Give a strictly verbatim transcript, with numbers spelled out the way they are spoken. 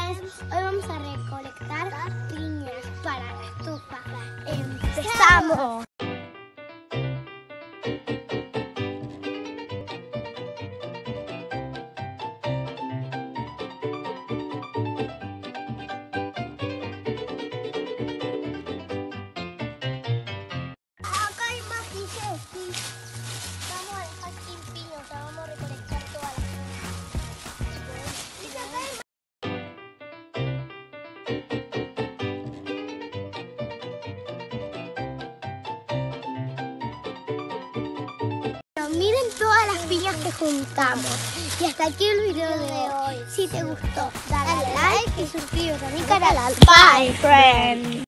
Hoy vamos a recolectar piñas para la estufa. ¡Empezamos! Acá hay más piñas. Vamos a dejar sin piña, o sea, vamos a recolectar todas las Miren todas las piñas que juntamos. Y hasta aquí el video de hoy. Si te gustó, dale like y suscríbete a mi canal. Bye, friend.